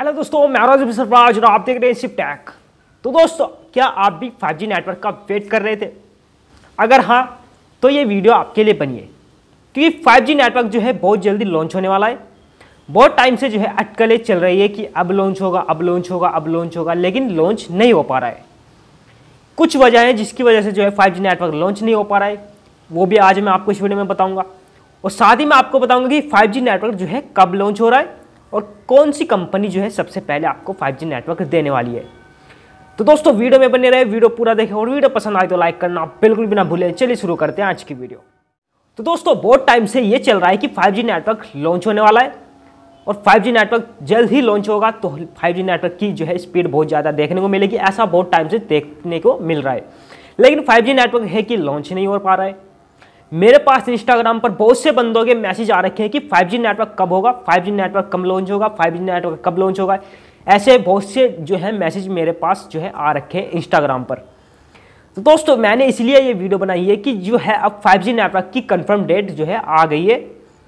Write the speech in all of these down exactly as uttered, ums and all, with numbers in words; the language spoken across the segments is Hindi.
हेलो दोस्तों, मैं राजू सरफराज और आप देख रहे हैं शिफ्ट टेक। तो दोस्तों, क्या आप भी फाइव जी नेटवर्क का वेट कर रहे थे? अगर हाँ, तो ये वीडियो आपके लिए बनी है, क्योंकि फाइव जी नेटवर्क जो है बहुत जल्दी लॉन्च होने वाला है। बहुत टाइम से जो है अटकलें चल रही है कि अब लॉन्च होगा अब लॉन्च होगा अब लॉन्च होगा, लेकिन लॉन्च नहीं हो पा रहा है। कुछ वजह है जिसकी वजह से जो है फाइव जी नेटवर्क लॉन्च नहीं हो पा रहा है, वो भी आज मैं आपको इस वीडियो में बताऊंगा। और साथ ही मैं आपको बताऊंगा कि फाइव जी नेटवर्क जो है कब लॉन्च हो रहा है और कौन सी कंपनी जो है सबसे पहले आपको फाइव जी नेटवर्क देने वाली है। तो दोस्तों, वीडियो में बने रहे, वीडियो पूरा देखें और वीडियो पसंद आए तो लाइक करना बिल्कुल भी ना भूलें। चलिए शुरू करते हैं आज की वीडियो। तो दोस्तों, बहुत टाइम से ये चल रहा है कि फाइव जी नेटवर्क लॉन्च होने वाला है और फाइव जी नेटवर्क जल्द ही लॉन्च होगा, तो फाइव जी नेटवर्क की जो है स्पीड बहुत ज़्यादा देखने को मिलेगी, ऐसा बहुत टाइम से देखने को मिल रहा है। लेकिन फाइव जी नेटवर्क है कि लॉन्च नहीं हो पा रहा है। मेरे पास इंस्टाग्राम पर बहुत से बंदों के मैसेज आ रखे हैं कि फाइव जी नेटवर्क कब होगा, फाइव जी नेटवर्क कब लॉन्च होगा, फाइव जी नेटवर्क कब लॉन्च होगा। ऐसे बहुत से जो है मैसेज मेरे पास जो है आ रखे हैं इंस्टाग्राम पर। तो दोस्तों, मैंने इसलिए ये वीडियो बनाई है कि जो है अब फाइव जी नेटवर्क की कंफर्म डेट जो है आ गई है।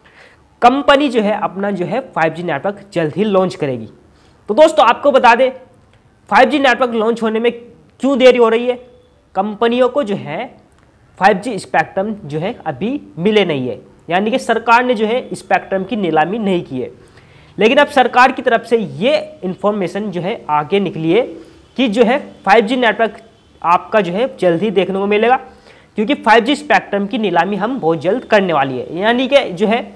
कंपनी जो है अपना जो है फाइव जी नेटवर्क जल्द ही लॉन्च करेगी। तो दोस्तों, आपको बता दें फाइव जी नेटवर्क लॉन्च होने में क्यों देरी हो रही है। कंपनियों को जो है फाइव जी स्पेक्ट्रम जो है अभी मिले नहीं है, यानी कि सरकार ने जो है स्पेक्ट्रम की नीलामी नहीं की है। लेकिन अब सरकार की तरफ से ये इंफॉर्मेशन जो है आगे निकली है कि जो है फाइव जी नेटवर्क आपका जो है जल्द ही देखने को मिलेगा, क्योंकि फाइव जी स्पेक्ट्रम की नीलामी हम बहुत जल्द करने वाली है। यानी कि जो है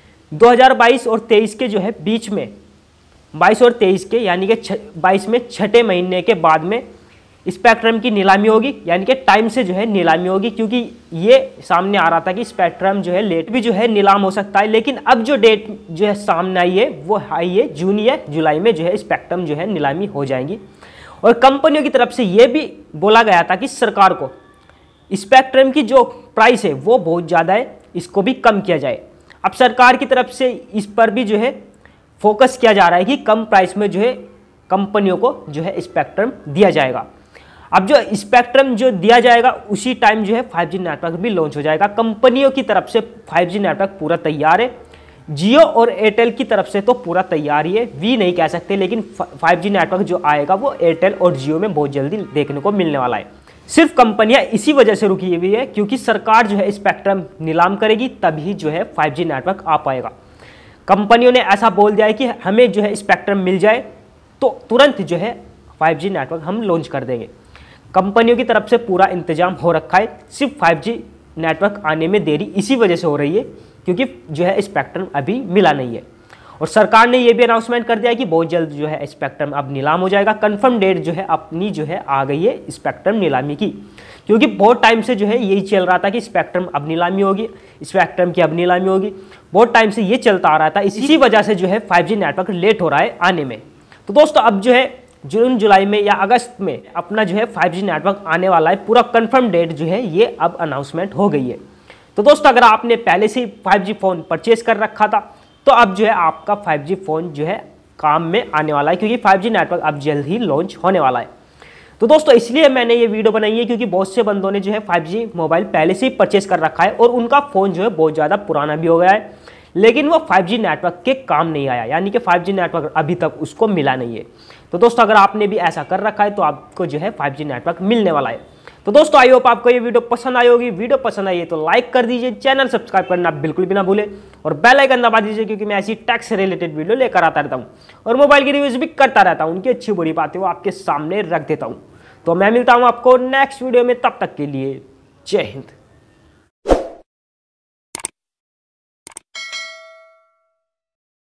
दो हज़ार बाईस और तेईस के जो है बीच में, बाईस और तेईस के यानी कि बाईस में छठे महीने के बाद में स्पेक्ट्रम की नीलामी होगी, यानी कि टाइम से जो है नीलामी होगी। क्योंकि ये सामने आ रहा था कि स्पेक्ट्रम जो है लेट भी जो है नीलाम हो सकता है, लेकिन अब जो डेट जो है सामने आई है वो आई है जून या जुलाई में जो है स्पेक्ट्रम जो है नीलामी हो जाएंगी। और कंपनियों की तरफ से ये भी बोला गया था कि सरकार को स्पेक्ट्रम की जो प्राइस है वो बहुत ज़्यादा है, इसको भी कम किया जाए। अब सरकार की तरफ से इस पर भी जो है फोकस किया जा रहा है कि कम प्राइस में जो है कंपनियों को जो है स्पेक्ट्रम दिया जाएगा। अब जो स्पेक्ट्रम जो दिया जाएगा उसी टाइम जो है फाइव जी नेटवर्क भी लॉन्च हो जाएगा। कंपनियों की तरफ से फाइव जी नेटवर्क पूरा तैयार है, जियो और एयरटेल की तरफ से तो पूरा तैयार ही है, वी नहीं कह सकते, लेकिन फाइव जी नेटवर्क जो आएगा वो एयरटेल और जियो में बहुत जल्दी देखने को मिलने वाला है। सिर्फ कंपनियां इसी वजह से रुकी हुई है क्योंकि सरकार जो है स्पेक्ट्रम नीलाम करेगी, तभी जो है फाइव जी नेटवर्क आ पाएगा। कंपनियों ने ऐसा बोल दिया है कि हमें जो है स्पेक्ट्रम मिल जाए तो तुरंत जो है फाइव जी नेटवर्क हम लॉन्च कर देंगे। कंपनियों की तरफ से पूरा इंतजाम हो रखा है, सिर्फ फाइव जी नेटवर्क आने में देरी इसी वजह से हो रही है क्योंकि जो है स्पेक्ट्रम अभी मिला नहीं है। और सरकार ने यह भी अनाउंसमेंट कर दिया है कि बहुत जल्द जो है स्पेक्ट्रम अब नीलाम हो जाएगा। कंफर्म डेट जो है अपनी जो है आ गई है स्पेक्ट्रम नीलामी की, क्योंकि बहुत टाइम से जो है यही चल रहा था कि स्पेक्ट्रम अब नीलामी होगी, स्पेक्ट्रम की अब नीलामी होगी। बहुत टाइम से ये चलता आ रहा था, इसी वजह से जो है फाइव जी नेटवर्क लेट हो रहा है आने में। तो दोस्तों, अब जो है जून जुलाई में या अगस्त में अपना जो है फाइव जी नेटवर्क आने वाला है, पूरा कंफर्म डेट जो है ये अब अनाउंसमेंट हो गई है। तो दोस्तों, अगर आपने पहले से ही फाइव जी फ़ोन परचेज कर रखा था तो अब जो है आपका फाइव जी फ़ोन जो है काम में आने वाला है, क्योंकि फाइव जी नेटवर्क अब जल्द ही लॉन्च होने वाला है। तो दोस्तों, इसलिए मैंने ये वीडियो बनाई है क्योंकि बहुत से बंदों ने जो है फाइव जी मोबाइल पहले से ही परचेज कर रखा है और उनका फ़ोन जो है बहुत ज़्यादा पुराना भी हो गया है, लेकिन वो फाइव जी नेटवर्क के काम नहीं आया, यानी कि फाइव जी नेटवर्क अभी तक उसको मिला नहीं है। तो दोस्तों, अगर आपने भी ऐसा कर रखा है तो आपको जो है फाइव जी नेटवर्क मिलने वाला है। तो दोस्तों, आई होप आपको ये वीडियो पसंद आई होगी। वीडियो पसंद आई है तो लाइक कर दीजिए, चैनल सब्सक्राइब करना बिल्कुल भी ना भूलें और बेल आइकन दबा दीजिए, क्योंकि मैं ऐसी टैक्स से रिलेटेड वीडियो लेकर आता रहता हूँ और मोबाइल की रिव्यूज भी करता रहता हूँ। उनकी अच्छी बुरी बातें वो आपके सामने रख देता हूँ। तो मैं मिलता हूँ आपको नेक्स्ट वीडियो में, तब तक के लिए जय हिंद।